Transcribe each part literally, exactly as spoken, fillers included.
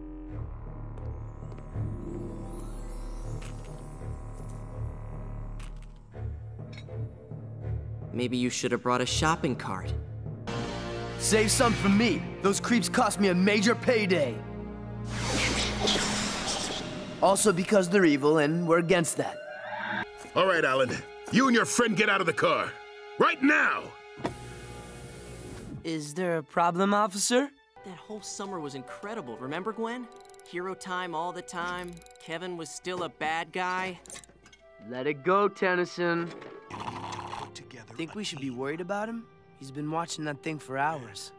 Maybe you should have brought a shopping cart. Save some for me. Those creeps cost me a major payday. Also because they're evil, and we're against that. All right, Alan. You and your friend get out of the car. Right now! Is there a problem, officer? That whole summer was incredible, remember, Gwen? Hero time all the time. Kevin was still a bad guy. Let it go, Tennyson. Think we should be worried about him? He's been watching that thing for hours.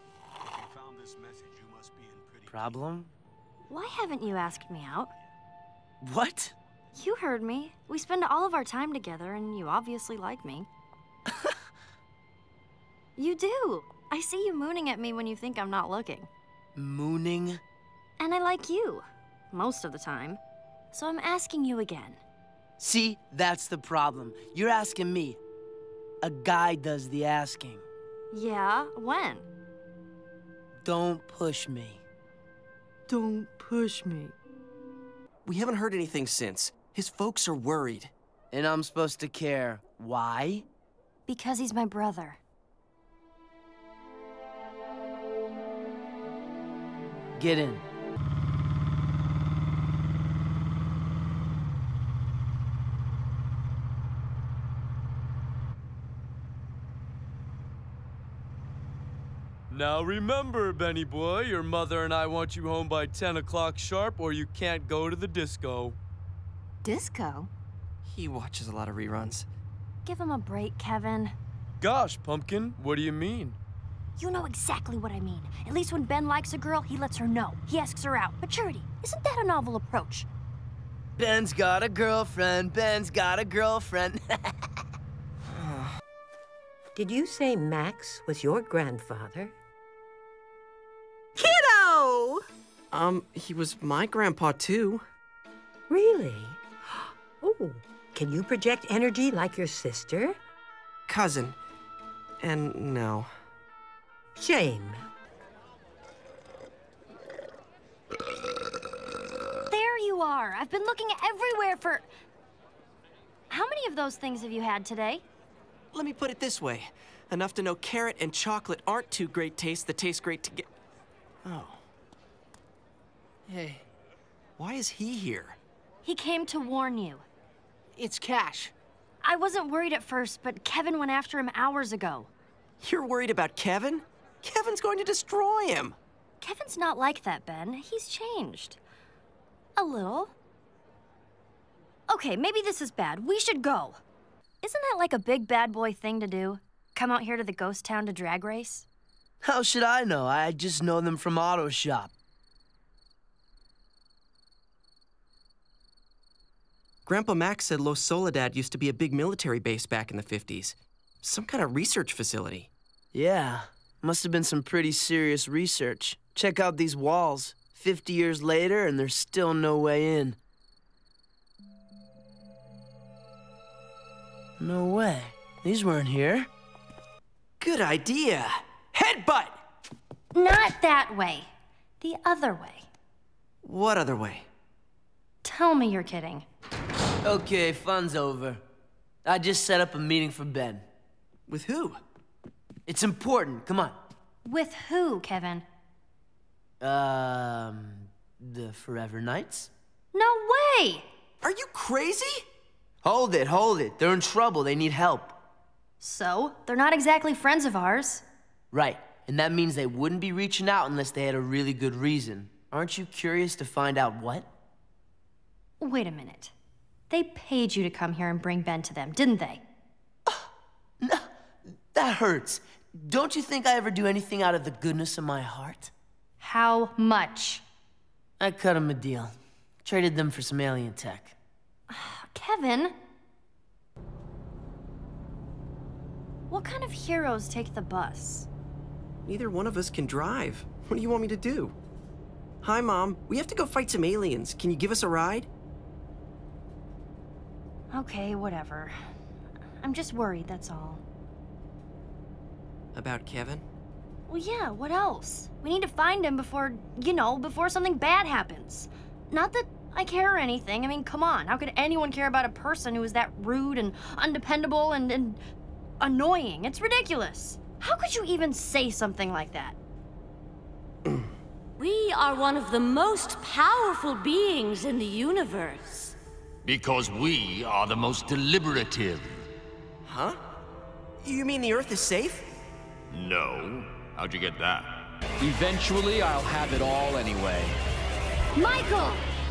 Problem? Why haven't you asked me out? What? You heard me. We spend all of our time together, and you obviously like me. You do. I see you mooning at me when you think I'm not looking. Mooning? And I like you. Most of the time. So I'm asking you again. See, that's the problem. You're asking me. A guy does the asking. Yeah, when? Don't push me. Don't push me. We haven't heard anything since. His folks are worried. And I'm supposed to care. Why? Because he's my brother. Get in. Now remember, Benny boy, your mother and I want you home by ten o'clock sharp or you can't go to the disco. Disco? He watches a lot of reruns. Give him a break, Kevin. Gosh, Pumpkin, what do you mean? You know exactly what I mean. At least when Ben likes a girl, he lets her know. He asks her out. Maturity. Isn't that a novel approach? Ben's got a girlfriend. Ben's got a girlfriend. Did you say Max was your grandfather? Kiddo! Um, he was my grandpa, too. Really? Oh, can you project energy like your sister? Cousin. And no. Shame. There you are. I've been looking everywhere for... How many of those things have you had today? Let me put it this way. Enough to know carrot and chocolate aren't two great tastes that taste great together. Oh. Hey. Why is he here? He came to warn you. It's Cash. I wasn't worried at first, but Kevin went after him hours ago. You're worried about Kevin? Kevin's going to destroy him. Kevin's not like that, Ben. He's changed. A little. Okay, maybe this is bad. We should go. Isn't that like a big bad boy thing to do? Come out here to the ghost town to drag race? How should I know? I just know them from Auto Shop. Grandpa Max said Los Soledad used to be a big military base back in the fifties. Some kind of research facility. Yeah, must have been some pretty serious research. Check out these walls. Fifty years later, and there's still no way in. No way. These weren't here. Good idea. Headbutt! Not that way. The other way. What other way? Tell me you're kidding. Okay, fun's over. I just set up a meeting for Ben. With who? It's important. Come on. With who, Kevin? Um, the Forever Knights? No way! Are you crazy? Hold it, hold it. They're in trouble. They need help. So, they're not exactly friends of ours. Right, and that means they wouldn't be reaching out unless they had a really good reason. Aren't you curious to find out what? Wait a minute. They paid you to come here and bring Ben to them, didn't they? Oh, no, that hurts. Don't you think I ever do anything out of the goodness of my heart? How much? I cut him a deal. Traded them for some alien tech. Kevin? What kind of heroes take the bus? Neither one of us can drive. What do you want me to do? Hi, Mom. We have to go fight some aliens. Can you give us a ride? Okay, whatever. I'm just worried, that's all. About Kevin? Well, yeah, what else? We need to find him before, you know, before something bad happens. Not that I care or anything. I mean, come on. How could anyone care about a person who is that rude and undependable and, and annoying? It's ridiculous. How could you even say something like that? We are one of the most powerful beings in the universe. Because we are the most deliberative. Huh? You mean the Earth is safe? No. How'd you get that? Eventually, I'll have it all anyway. Michael!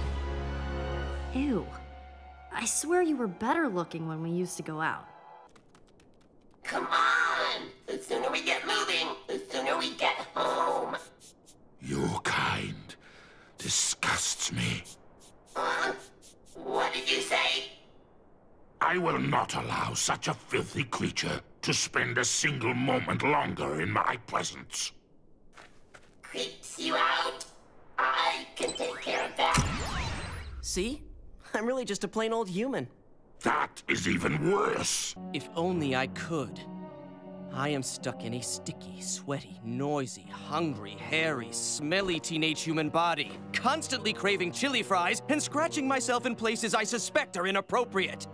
Ew. I swear you were better looking when we used to go out. Come on! The sooner we get moving, the sooner we get home. Your kind disgusts me. Huh? What did you say? I will not allow such a filthy creature to spend a single moment longer in my presence. Creeps you out? I can take care of that. See? I'm really just a plain old human. That is even worse. If only I could. I am stuck in a sticky, sweaty, noisy, hungry, hairy, smelly teenage human body, constantly craving chili fries and scratching myself in places I suspect are inappropriate.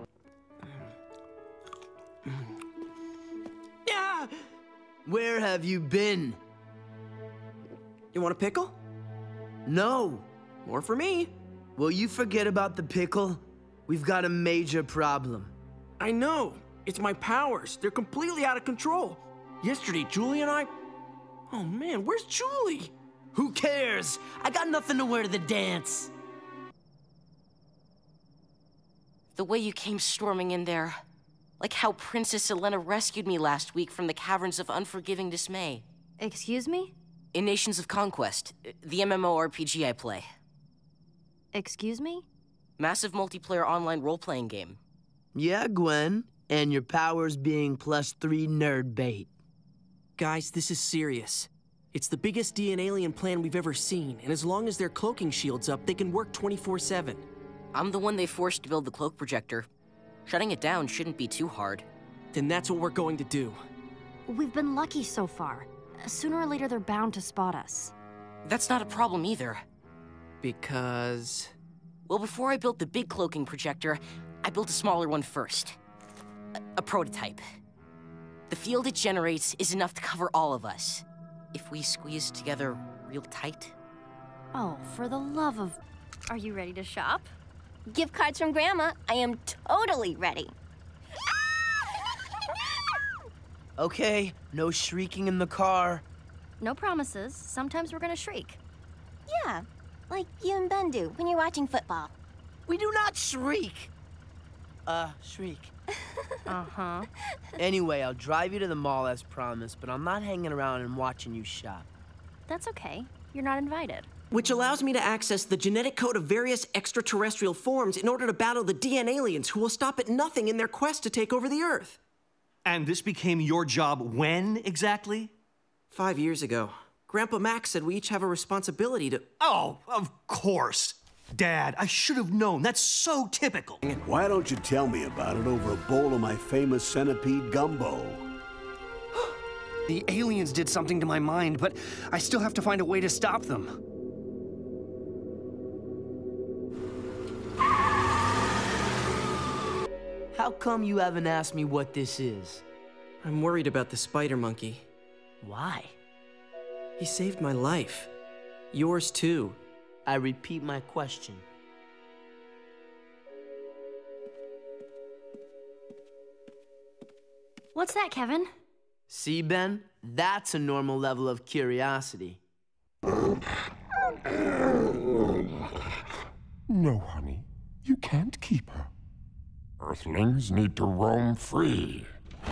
Ah! Where have you been? You want a pickle? No. More for me. Will you forget about the pickle? We've got a major problem. I know. It's my powers. They're completely out of control. Yesterday, Julie and I... Oh man, where's Julie? Who cares? I got nothing to wear to the dance. The way you came storming in there. Like how Princess Elena rescued me last week from the caverns of unforgiving dismay. Excuse me? In Nations of Conquest, the MMORPG I play. Excuse me? Massive multiplayer online role-playing game. Yeah, Gwen. And your powers being plus three nerd bait. Guys, this is serious. It's the biggest D N alien plan we've ever seen, and as long as their cloaking shield's up, they can work twenty-four seven. I'm the one they forced to build the cloak projector. Shutting it down shouldn't be too hard. Then that's what we're going to do. We've been lucky so far. Sooner or later, they're bound to spot us. That's not a problem either. Because... Well, before I built the big cloaking projector, I built a smaller one first. A, a prototype. The field it generates is enough to cover all of us. If we squeeze together real tight. Oh, for the love of... Are you ready to shop? Gift cards from Grandma. I am totally ready. Okay, no shrieking in the car. No promises. Sometimes we're gonna shriek. Yeah, like you and Ben do when you're watching football. We do not shriek. Uh, shriek. Uh-huh. Anyway, I'll drive you to the mall as promised, but I'm not hanging around and watching you shop. That's okay. You're not invited. Which allows me to access the genetic code of various extraterrestrial forms in order to battle the D N aliens who will stop at nothing in their quest to take over the Earth. And this became your job when, exactly? Five years ago. Grandpa Max said we each have a responsibility to... Oh, of course. Dad, I should have known. That's so typical. Why don't you tell me about it over a bowl of my famous centipede gumbo? The aliens did something to my mind, but I still have to find a way to stop them. How come you haven't asked me what this is? I'm worried about the spider monkey. Why? He saved my life. Yours too. I repeat my question. What's that, Kevin? See, Ben? That's a normal level of curiosity. No, honey. You can't keep her. Earthlings need to roam free.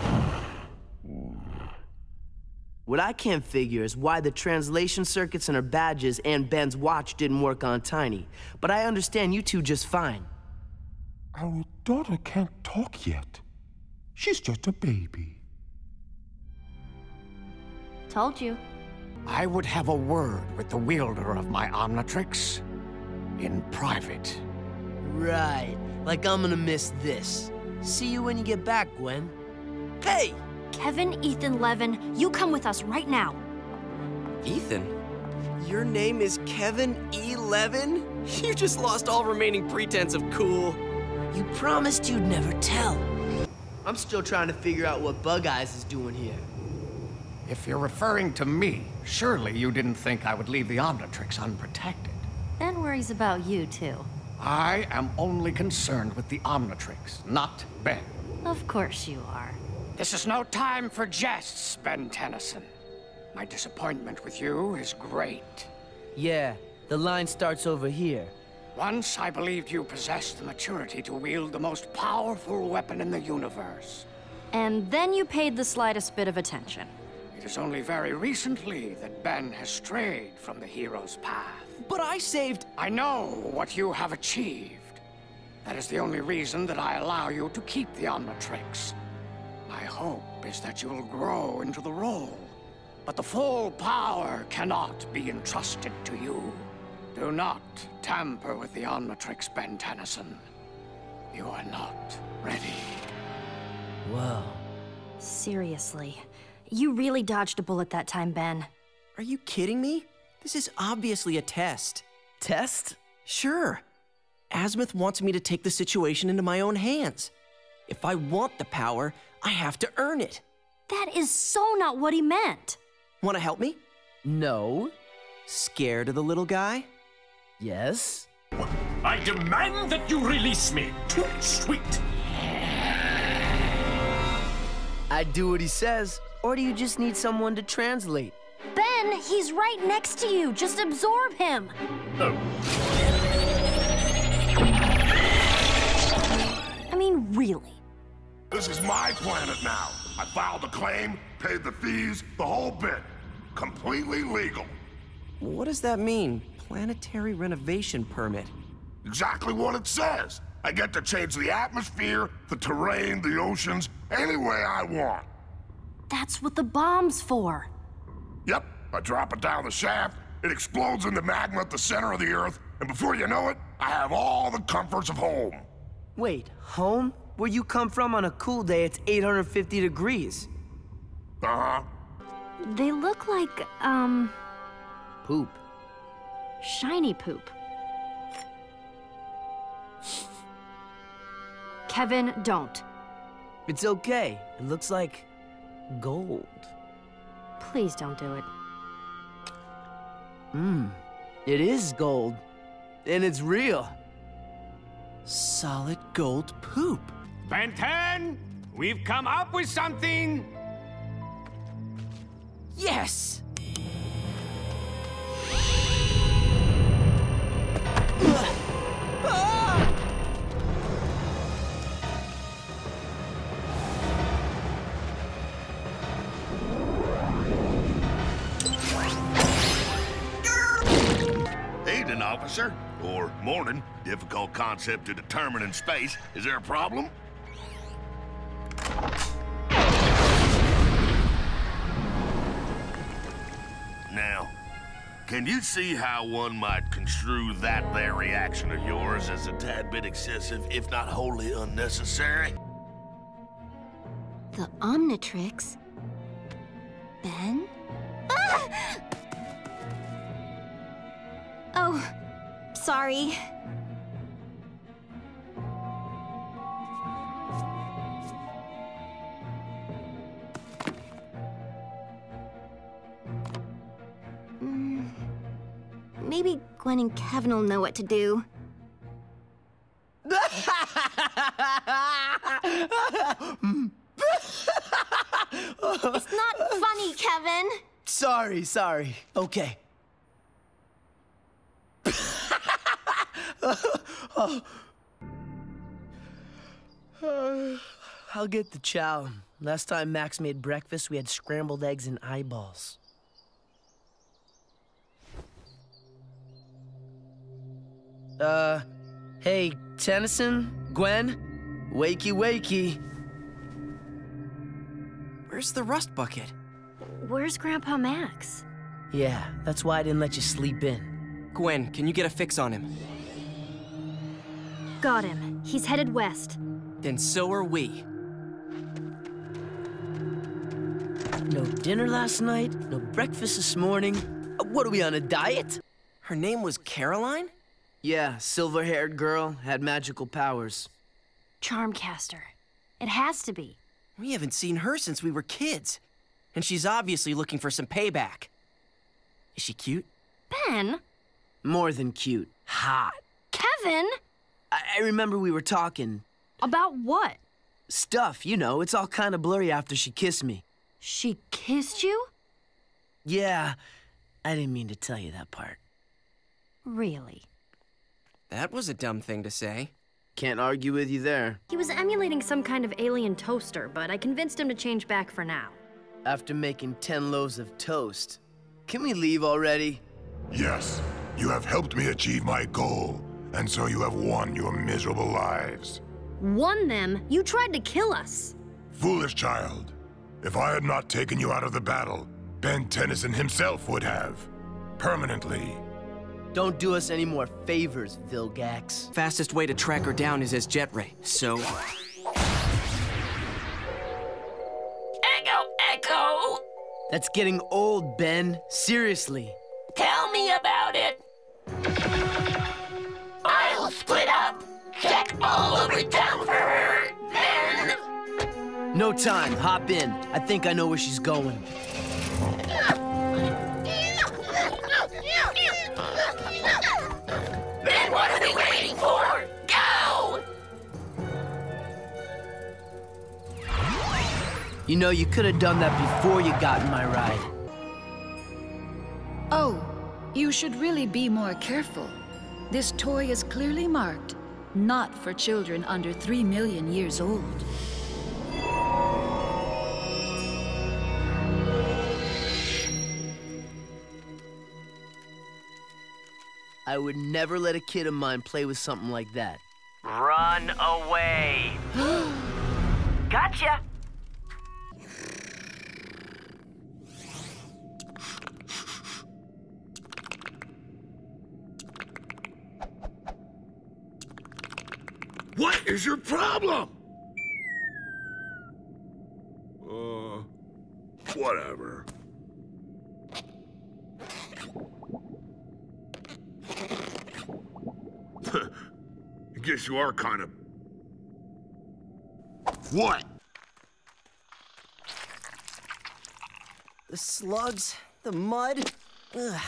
What I can't figure is why the translation circuits in her badges and Ben's watch didn't work on Tiny. But I understand you two just fine. Our daughter can't talk yet. She's just a baby. Told you. I would have a word with the wielder of my Omnitrix in private. Right. Like I'm gonna miss this. See you when you get back, Gwen. Hey! Kevin, Ethan, Levin, you come with us right now. Ethan, your name is Kevin E. Levin? You just lost all remaining pretense of cool. You promised you'd never tell. I'm still trying to figure out what Bug Eyes is doing here. If you're referring to me, surely you didn't think I would leave the Omnitrix unprotected. Ben worries about you, too. I am only concerned with the Omnitrix, not Ben. Of course you are. This is no time for jests, Ben Tennyson. My disappointment with you is great. Yeah, the line starts over here. Once I believed you possessed the maturity to wield the most powerful weapon in the universe. And then you paid the slightest bit of attention. It is only very recently that Ben has strayed from the hero's path. But I saved... I know what you have achieved. That is the only reason that I allow you to keep the Omnitrix. My hope is that you will grow into the role. But the full power cannot be entrusted to you. Do not tamper with the Omnitrix, Ben Tennyson. You are not ready. Whoa. Seriously. You really dodged a bullet that time, Ben. Are you kidding me? This is obviously a test. Test? Sure. Azimuth wants me to take the situation into my own hands. If I want the power, I have to earn it. That is so not what he meant. Want to help me? No. Scared of the little guy? Yes. I demand that you release me. Too sweet. I do what he says, or do you just need someone to translate? Ben, he's right next to you. Just absorb him. Oh. I mean, really. This is my planet now. I filed a claim, paid the fees, the whole bit. Completely legal. What does that mean? Planetary renovation permit. Exactly what it says. I get to change the atmosphere, the terrain, the oceans, any way I want. That's what the bomb's for. Yep, I drop it down the shaft, it explodes in the magma at the center of the Earth, and before you know it, I have all the comforts of home. Wait, home? Where you come from on a cool day, it's eight hundred fifty degrees. Uh-huh. They look like, um... poop. Shiny poop. Kevin, don't. It's okay. It looks like gold. Please don't do it. Mmm. It is gold. And it's real. Solid gold poop. Ben ten, we've come up with something. Yes! Evening, officer. Or morning. Difficult concept to determine in space. Is there a problem? Now, can you see how one might construe that there reaction of yours as a tad bit excessive, if not wholly unnecessary? The Omnitrix? Ben? Ah! Oh, sorry. Mm, maybe Gwen and Kevin will know what to do. It's not funny, Kevin. Sorry, sorry. Okay. I'll get the chow. Last time Max made breakfast, we had scrambled eggs and eyeballs. Uh, hey, Tennyson? Gwen? Wakey, wakey. Where's the rust bucket? Where's Grandpa Max? Yeah, that's why I didn't let you sleep in. Gwen, can you get a fix on him? Got him. He's headed west. Then so are we. No dinner last night, no breakfast this morning. Uh, what are we, on a diet? Her name was Caroline? Yeah, silver-haired girl, had magical powers. Charmcaster. It has to be. We haven't seen her since we were kids. And she's obviously looking for some payback. Is she cute? Ben? More than cute. Hot. Kevin? I, I remember we were talking. About what? Stuff, you know. It's all kind of blurry after she kissed me. She kissed you? Yeah. I didn't mean to tell you that part. Really? That was a dumb thing to say. Can't argue with you there. He was emulating some kind of alien toaster, but I convinced him to change back for now. After making ten loaves of toast. Can we leave already? Yes. You have helped me achieve my goal, and so you have won your miserable lives. Won them? You tried to kill us. Foolish child. If I had not taken you out of the battle, Ben Tennyson himself would have. Permanently. Don't do us any more favors, Vilgax. Fastest way to track her down is as jet ray, so... Echo, Echo! That's getting old, Ben. Seriously. Tell me about it. I'll split up. Check all over town for her, then... No time. Hop in. I think I know where she's going. Then what are we waiting for? Go! You know, you could have done that before you got in my ride. Oh, you should really be more careful. This toy is clearly marked, not for children under three million years old. I would never let a kid of mine play with something like that. Run away! Gotcha! What is your problem? Uh, whatever. I guess you are kind of... What? The slugs, the mud, ugh.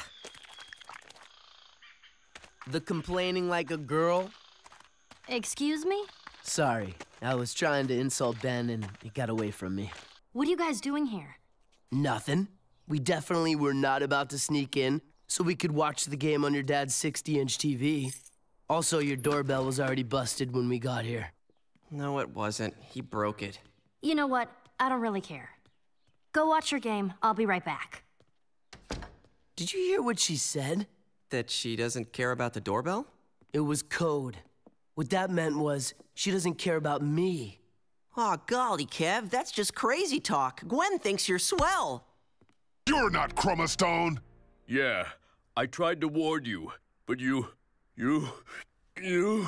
The complaining like a girl? Excuse me? Sorry, I was trying to insult Ben and it got away from me. What are you guys doing here? Nothing. We definitely were not about to sneak in, so we could watch the game on your dad's sixty inch T V. Also, your doorbell was already busted when we got here. No, it wasn't. He broke it. You know what? I don't really care. Go watch your game. I'll be right back. Did you hear what she said? That she doesn't care about the doorbell? It was code. What that meant was, she doesn't care about me. Aw, oh, golly, Kev, that's just crazy talk. Gwen thinks you're swell. You're not Chroma Stone. Yeah, I tried to warn you, but you... you... you...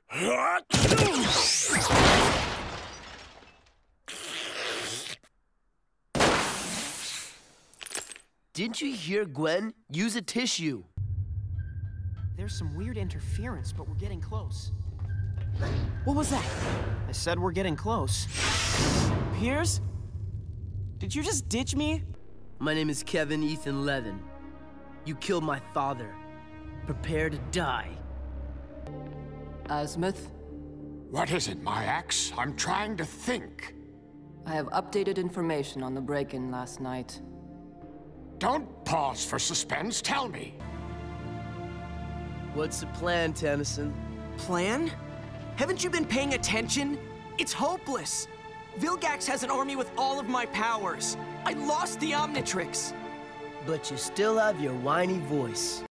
Didn't you hear Gwen? Use a tissue. There's some weird interference, but we're getting close. What was that? I said we're getting close. Piers? Did you just ditch me? My name is Kevin Ethan Levin. You killed my father. Prepare to die. Azimuth? What is it, my axe? I'm trying to think. I have updated information on the break-in last night. Don't pause for suspense, tell me. What's the plan, Tennyson? Plan? Haven't you been paying attention? It's hopeless. Vilgax has an army with all of my powers. I lost the Omnitrix. But you still have your whiny voice.